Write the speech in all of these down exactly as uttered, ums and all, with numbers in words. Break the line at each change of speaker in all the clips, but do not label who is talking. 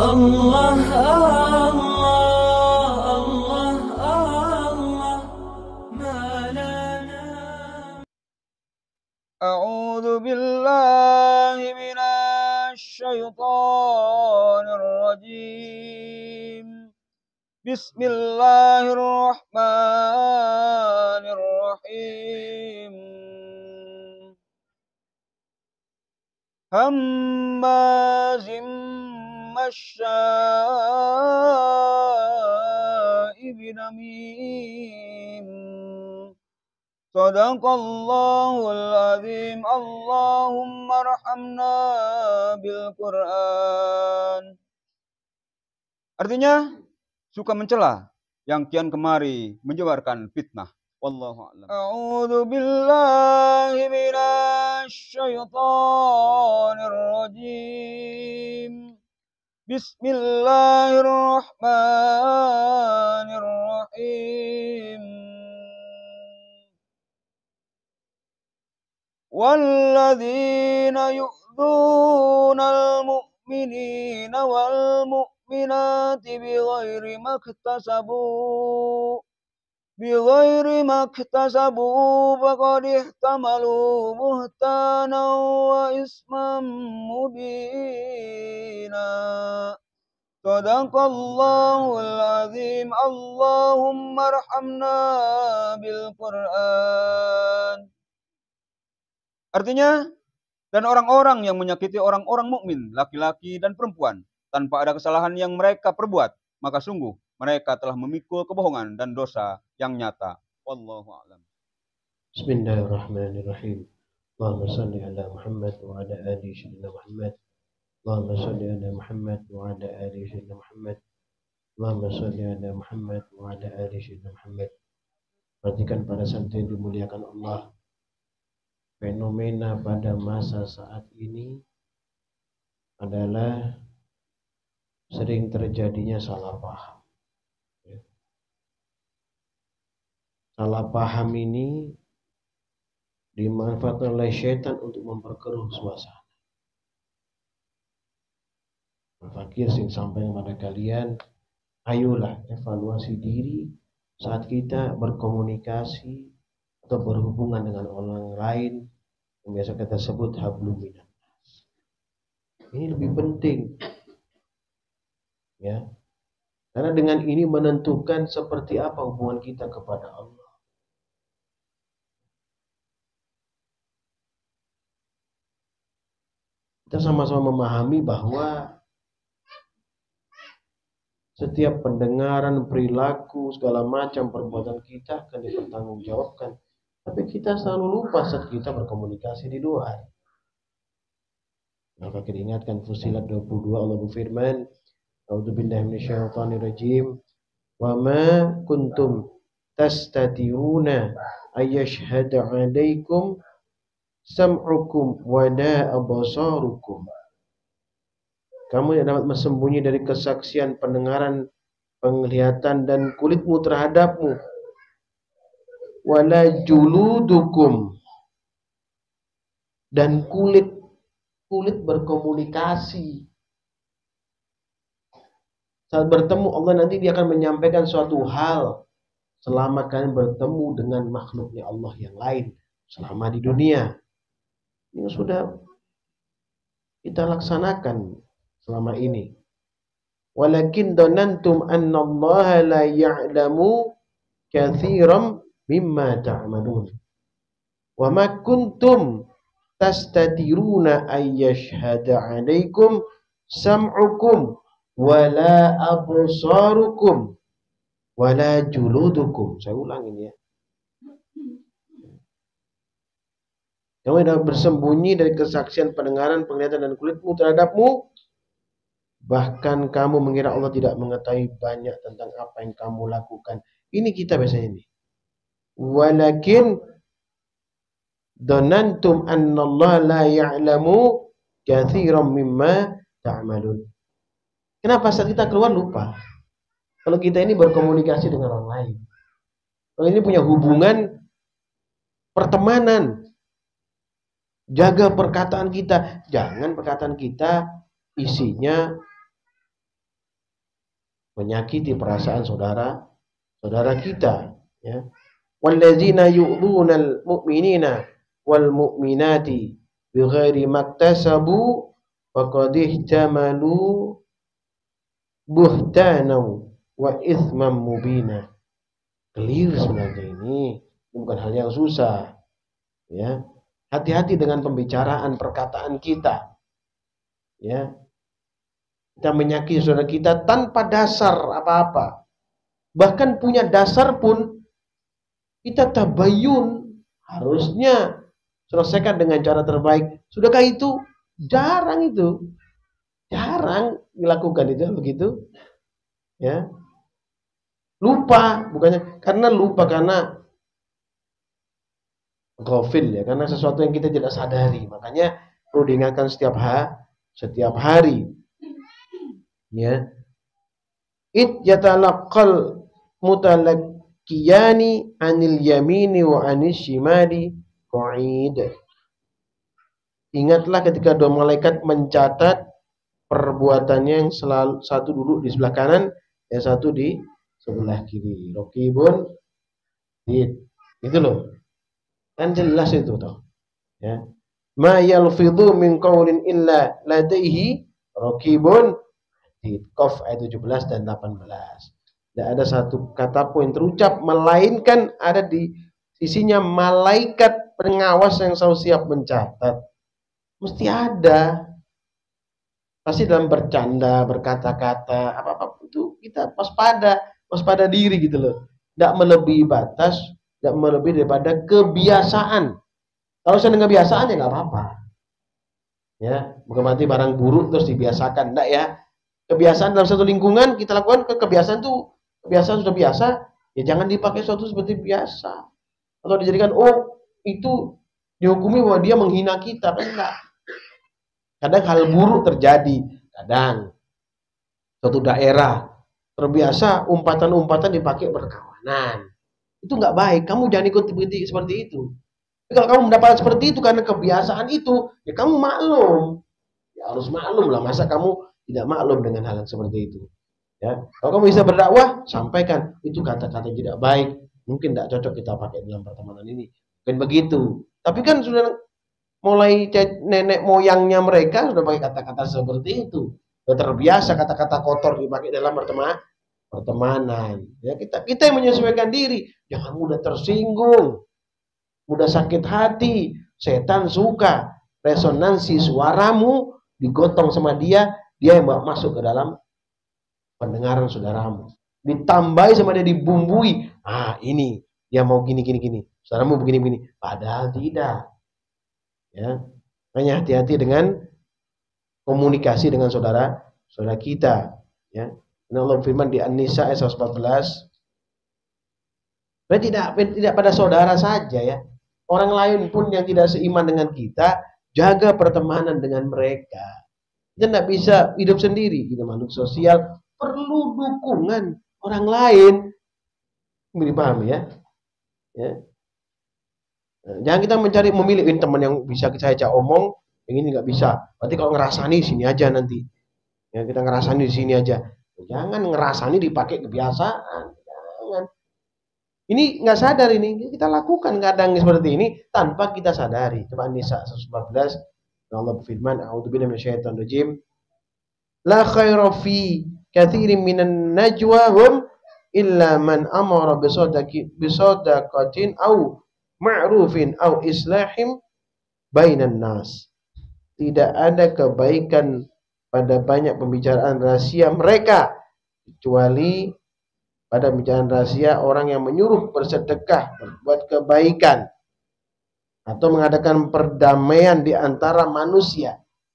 Allah, Allah, Allah, Allah, ma lana.
A'udzu billahi minasy syaithanir rajim. Bismillahirrahmanirrahim. Hammazim masya'ib namim. Sadaqallahul azim. Allahumma arhamna bil Qur'an. Artinya suka mencela yang kian kemari menyebarkan fitnah. Wallahu a'lam. A'udzu billahi minasy syaithanir rajim. Bismillahirrahmanirrahim. Walladzina yu'dzunal mu'minina wal mu'minati bighairi maktasabu bighairi maktasabu faqad ihtamalu buhtanan wa isman mubina. Sadaqallahul azim. Allahumma arhamna bil Qur'an. Artinya, dan orang-orang yang menyakiti orang-orang mukmin, laki-laki dan perempuan, tanpa ada kesalahan yang mereka perbuat, maka sungguh mereka telah memikul kebohongan dan dosa yang nyata. Wallahu a'lam.
Bismillahirrahmanirrahim. Allahumma salli ala Muhammad wa ala ali sayyidina Muhammad. Allahumma salli ala Muhammad wa ala ali sayyidina Muhammad. Allahumma salli ala Muhammad wa ala ali sayyidina Muhammad. Perhatikan para santri yang dimuliakan Allah. Fenomena pada masa saat ini adalah sering terjadinya salah paham. Salah paham ini dimanfaatkan oleh syaitan untuk memperkeruh suasana. Fakir sing sampai kepada kalian, ayolah evaluasi diri saat kita berkomunikasi atau berhubungan dengan orang lain yang biasa kita sebut hablum minan nas. Ini lebih penting, ya, karena dengan ini menentukan seperti apa hubungan kita kepada Allah. Kita sama-sama memahami bahwa setiap pendengaran, perilaku, segala macam perbuatan kita akan dipertanggungjawabkan. Tapi kita selalu lupa saat kita berkomunikasi di luar. Maka kita ingatkan Fussilat dua puluh dua, Allah berfirman, A'udzubillahi minasyaitonirrajim, wa ma kuntum tastatiruna ayyashhada 'alaikum sam'ukum wa la absarukum. Kamu yang dapat bersembunyi dari kesaksian pendengaran, penglihatan dan kulitmu terhadapmu. Wala juludukum, dan kulit kulit berkomunikasi. Saat bertemu Allah nanti dia akan menyampaikan suatu hal selama kalian bertemu dengan makhluknya Allah yang lain selama di dunia. Ini sudah kita laksanakan selama ini. Walakin dhanantum anna Allah la ya'lamu katsiran mimma ta'malun. Wa ma kuntum tastatiruna ayyashhada 'alaikum sam'ukum wala absarukum wala juludukum. Saya ulang ini ya. Kamu yang bersembunyi dari kesaksian pendengaran, penglihatan dan kulitmu terhadapmu, bahkan kamu mengira Allah tidak mengetahui banyak tentang apa yang kamu lakukan. Ini kita biasanya ini. Walakin dhanantum anna Allah la ya'lamu katsiran mimma ta'malun. Kenapa saat kita keluar lupa? Kalau kita ini berkomunikasi dengan orang lain, kalau ini punya hubungan pertemanan, jaga perkataan kita. Jangan perkataan kita isinya menyakiti perasaan saudara saudara kita, ya. Walladzina yu'dhunal mu'minina wal mu'minati bighairi maktasabu faqad ihtamalu buhtanan wa ithman mubina. Clear sebenarnya ini. Ini bukan hal yang susah, ya. Hati-hati dengan pembicaraan perkataan kita, ya. Kita menyakiti saudara kita tanpa dasar apa-apa. Bahkan punya dasar pun kita tabayun, harusnya selesaikan dengan cara terbaik. Sudahkah itu? Jarang itu. Jarang dilakukan itu begitu. Ya. Lupa, bukannya karena lupa karena ghafil, ya, karena sesuatu yang kita tidak sadari. Makanya perlu diingatkan setiap hari, setiap hari. Ya. It yatalaqal mutalaqqiyani anil yamini wa anis shimali qa'id. Ingatlah ketika dua malaikat mencatat perbuatannya, yang selalu satu duduk di sebelah kanan, yang satu di sebelah kiri. Raqibun atid. Itu loh. Kan jelas itu toh. Ya. Ma yalfidhu min qawlin illa ladaihi raqibun atid. Qaf ayat tujuh belas dan delapan belas. Tidak ada satu kata pun yang terucap melainkan ada di sisinya malaikat pengawas yang selalu siap mencatat. Mesti ada. Pasti dalam bercanda, berkata-kata, apa-apa itu kita waspada, waspada diri gitu loh. Tidak melebihi batas, tidak melebihi daripada kebiasaan. Kalau saya dengan kebiasaan ya nggak apa-apa. Ya, bukan berarti barang buruk terus dibiasakan, enggak ya. Kebiasaan dalam satu lingkungan kita lakukan, ke kebiasaan tuh kebiasaan sudah biasa, ya jangan dipakai suatu seperti biasa. Atau dijadikan oh itu dihukumi bahwa dia menghina kita, kan enggak. Kadang hal buruk terjadi, kadang suatu daerah terbiasa umpatan-umpatan dipakai berkawanan. Itu nggak baik, kamu jangan ikut seperti itu. Tapi kalau kamu mendapatkan seperti itu karena kebiasaan itu, ya kamu maklum. Ya harus maklum lah, masa kamu tidak maklum dengan hal yang seperti itu. Ya, kalau kamu bisa berdakwah, sampaikan itu kata-kata tidak baik, mungkin tidak cocok kita pakai dalam pertemanan ini. Mungkin begitu. Tapi kan sudah mulai nenek moyangnya mereka sudah pakai kata-kata seperti itu. Sudah terbiasa kata-kata kotor dipakai dalam pertemanan. Pertemanan. Ya, kita kita yang menyesuaikan diri. Jangan mudah tersinggung, mudah sakit hati. Setan suka resonansi suaramu digotong sama dia, dia yang masuk ke dalam pendengaran saudaramu. Ditambahi sama dia, dibumbui. Ah ini dia mau gini gini gini. Saudaramu begini begini. Padahal tidak. Ya, hanya hati-hati dengan komunikasi dengan saudara saudara kita. Ya, Allah firman di An-Nisa ayat seratus empat belas. Berarti tidak tidak pada saudara saja ya, orang lain pun yang tidak seiman dengan kita, jaga pertemanan dengan mereka. Kita tidak bisa hidup sendiri, kita makhluk sosial, perlu dukungan orang lain. Ini paham ya? Ya. Jangan kita mencari memilih ini teman yang bisa saya ajak omong, yang ini nggak bisa. Berarti kalau ngerasani sini aja nanti. Ya kita ngerasani di sini aja. Jangan ngerasani dipakai kebiasaan. Jangan. Ini nggak sadar ini. Kita lakukan kadang seperti ini tanpa kita sadari. Coba Nisa seratus empat belas. Allah berfirman, A'udzubillahi minasyaitonir rajim. La khaira fi katsirin minan najwahum illa man amara bisadaqi bisadaqatin au ma'rufin au islahim bainan nas. Tidak ada kebaikan pada banyak pembicaraan rahasia mereka kecuali pada pembicaraan rahasia orang yang menyuruh bersedekah, berbuat kebaikan atau mengadakan perdamaian di antara manusia.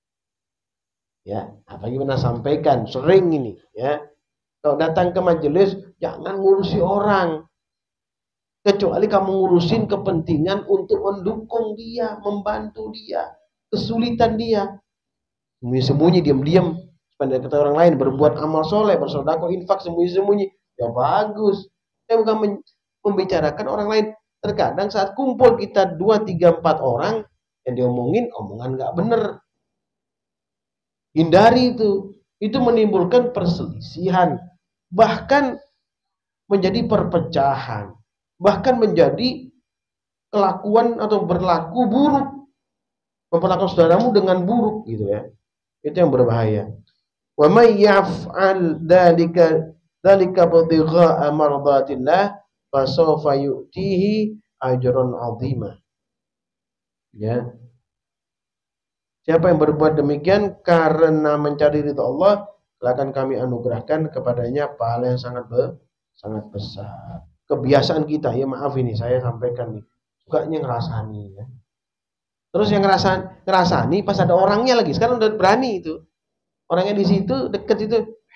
Ya, apa yang pernah sampaikan sering ini ya. Kalau datang ke majelis jangan ngurusi orang. Kecuali kamu ngurusin kepentingan untuk mendukung dia, membantu dia, kesulitan dia. Sembunyi-sembunyi, diam-diam, supaya kata orang lain berbuat amal soleh, bersedekah, infak, sembunyi-sembunyi. Ya bagus. Saya bukan membicarakan orang lain. Terkadang saat kumpul kita dua, tiga, empat orang, yang diomongin, omongan nggak bener. Hindari itu. Itu menimbulkan perselisihan. bahkan menjadi perpecahan, bahkan menjadi kelakuan atau berlaku buruk, memperlakukan saudaramu dengan buruk gitu ya. Itu yang berbahaya. Wa may yaf'al dzalika dzalika ibtigha'a mardatillah fasawfa yu'tihi ajran 'azima. Ya. Siapa yang berbuat demikian karena mencari ridha Allah, akan kami anugerahkan kepadanya pahala yang sangat be, sangat besar. Kebiasaan kita, ya maaf ini saya sampaikan nih, sukanya ngerasani ya. Terus yang ngerasa ngerasani pas ada orangnya lagi. Sekarang udah berani itu. Orangnya di situ deket itu.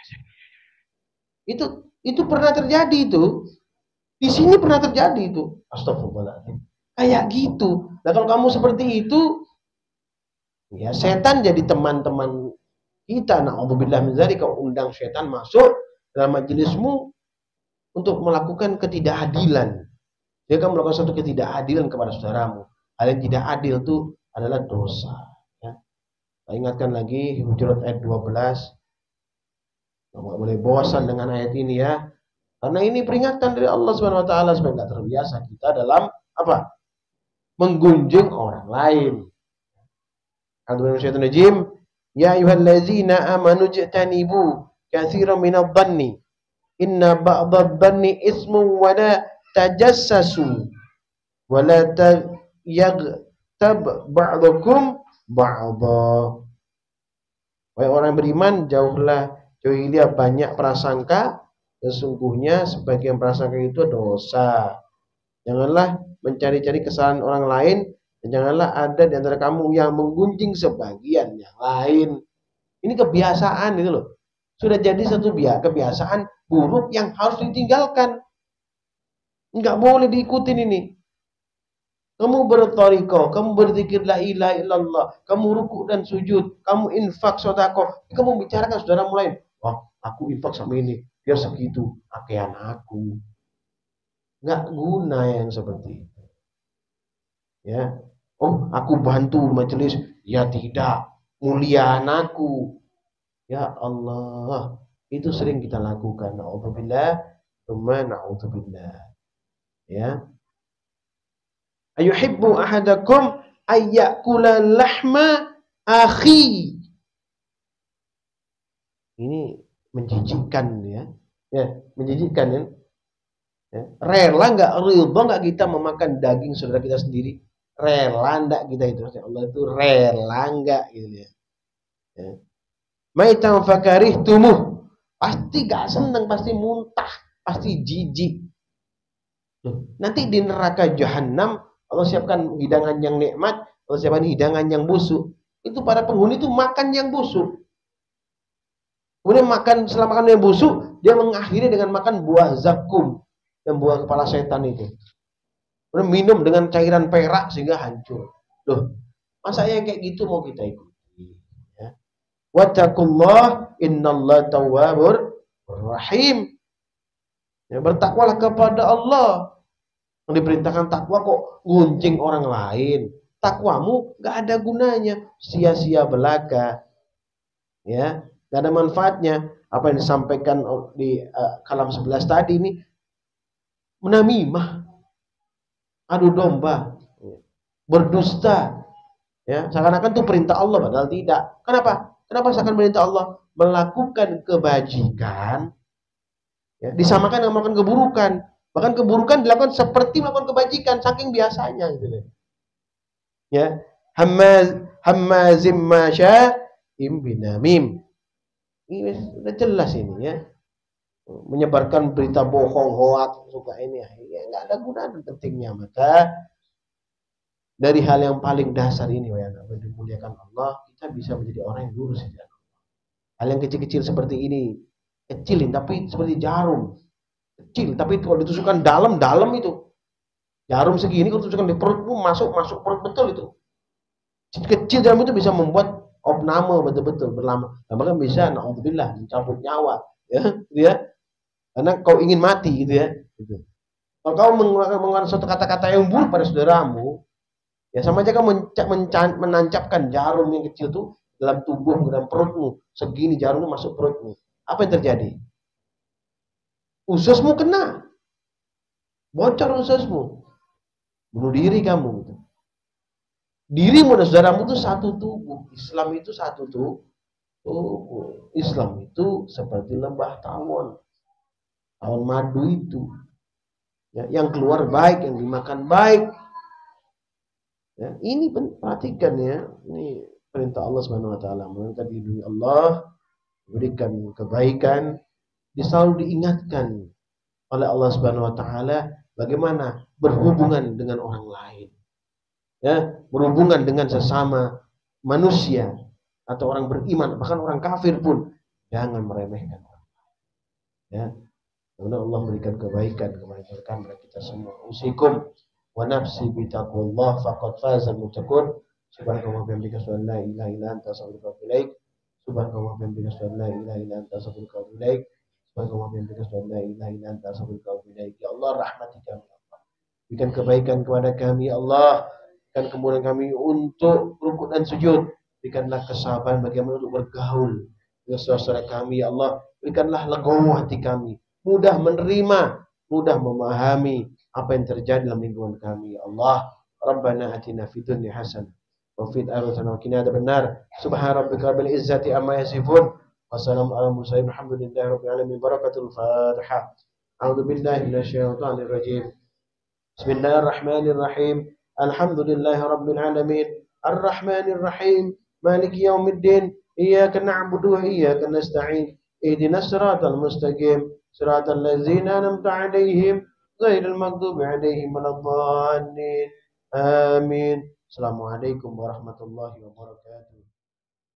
Itu itu pernah terjadi itu. Di sini pernah terjadi itu. Astagfirullahaladzim. Kayak gitu. Nah kalau kamu seperti itu, ya setan jadi teman-teman kita. Na'udzubillah min dzalik, kau undang setan masuk dalam majelismu untuk melakukan ketidakadilan. Dia akan melakukan suatu ketidakadilan kepada saudaramu. Hal yang tidak adil itu adalah dosa. Ya. Saya ingatkan lagi Hujurat ayat dua belas. Nggak boleh bosan dengan ayat ini ya. Karena ini peringatan dari Allah Subhanahu Wa Taala supaya tidak terbiasa kita dalam apa? Menggunjing orang lain. Al-Quran ya ayyuhallazina amanu jtanibu katsiran minadh dhanni inna ba'dadh dhanni ismun wa la tajassasu wa la yaghtab ba'dukum ba'dha. Wahai orang beriman, jauhlah jauhilah banyak prasangka, sesungguhnya sebagian prasangka itu dosa. Janganlah mencari-cari kesalahan orang lain, dan janganlah ada di antara kamu yang menggunjing sebagian yang lain. Ini kebiasaan itu loh. Sudah jadi satu kebiasaan buruk yang harus ditinggalkan. Enggak boleh diikutin ini. Kamu berthariqah, kamu berzikir la ilaha illallah, kamu ruku dan sujud, kamu infak sedekah, kamu bicarakan saudaramu lain. Wah, aku infak sama ini, biar segitu pakaian aku. Enggak guna yang seperti itu. Ya. Oh, aku bantu majelis, ya tidak, mulia anakku. Ya Allah, itu sering kita lakukan. Na'udzubillah, tsumma na'udzubillah. Ya. Ayuhibbu ahadakum ayyakula lahma akhi. Ini menjijikkan ya. Ya, menjijikkan ya. Ya. Rela enggak, ridha enggak kita memakan daging saudara kita sendiri? Rela enggak kita itu? Allah itu rela enggak gitu ya. Ya. Maitan fakarihtumuh. Pasti enggak senang, pasti muntah, pasti jijik. Nanti di neraka jahanam Allah siapkan hidangan yang nikmat, Allah siapkan hidangan yang busuk. Itu para penghuni itu makan yang busuk. Kemudian makan, setelah makan yang busuk, dia mengakhiri dengan makan buah zakum, yang buah kepala setan itu. Kemudian minum dengan cairan perak sehingga hancur. Loh, masa yang kayak gitu mau kita ikuti? Ya. Wattaqullah innallaha tawwabur rahim. Ya, bertakwalah kepada Allah. Yang diperintahkan takwa kok gunjing orang lain. Takwamu gak ada gunanya, sia-sia belaka. Ya, gak ada manfaatnya. Apa yang disampaikan di uh, kalam sebelas tadi ini menamimah, adu domba, berdusta. Ya, seakan-akan itu perintah Allah padahal tidak. Kenapa? Kenapa seakan perintah Allah? Melakukan kebajikan ya, disamakan dengan melakukan keburukan. Bahkan keburukan dilakukan seperti melakukan kebajikan, saking biasanya gitu. Ya, hammaz hammazim masya'im binamim. Ini sudah jelas ini ya. Menyebarkan berita bohong, hoak, suka ini ya enggak ada gunanya pentingnya. Maka dari hal yang paling dasar ini yang dimuliakan Allah, kita bisa menjadi orang yang lurus di jalan Allah. Hal yang kecil-kecil seperti ini, kecilin tapi seperti jarum. Kecil, tapi kalau ditusukkan dalam-dalam itu. Jarum segini kalau ditusukkan di perutmu, masuk-masuk perut betul itu. Kecil dalam itu bisa membuat opname betul-betul berlama. Bahkan bisa, na'udzubillah, mencabut nyawa. Ya, gitu ya. Karena kau ingin mati gitu ya. Gitu. Kalau kau mengeluarkan, mengeluarkan suatu kata-kata yang buruk pada saudaramu, ya sama aja kau menancapkan jarum yang kecil itu dalam tubuhmu, dalam perutmu. Segini jarumnya masuk perutmu. Apa yang terjadi? ususmu kena, bocor ususmu, bunuh diri kamu gitu. Dirimu dan saudaramu itu satu tubuh. Islam itu satu tubuh. Islam itu seperti lembah tawon, tawon madu itu, ya, yang keluar baik, yang dimakan baik. Ya, ini perhatikan ya, ini perintah Allah Subhanahu Wa Taala. Mereka dilindungi Allah, berikan kebaikan, selalu diingatkan oleh Allah Subhanahu Wa Taala bagaimana berhubungan dengan orang lain. Ya, berhubungan dengan sesama manusia atau orang beriman, bahkan orang kafir pun jangan meremehkan orang. Ya, karena Allah memberikan kebaikan kepada kita semua. Usikum wa nafsi bi taqwallah faqad fazal muttaqun. Subhanallah wa bihamdika asyhadu an la ilaha illa anta astaghfiruka wa atubu ilaik. Subhanallah wa bihamdika asyhadu an la ilaha illa anta astaghfiruka wa atubu ilaik. Subhanallah wa bihamdika asyhadu an la ilaha illa anta astaghfiruka wa atubu ilaik. Ya Allah, rahmati kami ya Allah. Berikan kebaikan kepada kami ya Allah. Berikan kemudahan kami untuk rukuk dan sujud. Berikanlah kesabaran bagaimana untuk bergaul dengan saudara kami ya Allah. Berikanlah legowo hati kami, mudah menerima, mudah memahami apa yang terjadi dalam lingkungan kami ya Allah. Rabbana atina fid dunya hasanah wa fil akhirati hasanah wa qina adzabannar. Subhana rabbika rabbil izzati amma yasifun. Wassalamu ala mursalin walhamdulillahi rabbil alamin. Barakatul Fatihah. A'udzu billahi minasyaitonir rajim. Bismillahirrahmanirrahim. Alhamdulillahi rabbil alamin. Arrahmanir rahim. Maliki yaumiddin. Iyyaka na'budu wa iyyaka nasta'in. Ihdinas siratal mustaqim. Siratal ladzina an'amta 'alaihim ghairil maghdubi 'alaihim waladdallin. Amin. Assalamualaikum warahmatullahi wabarakatuh.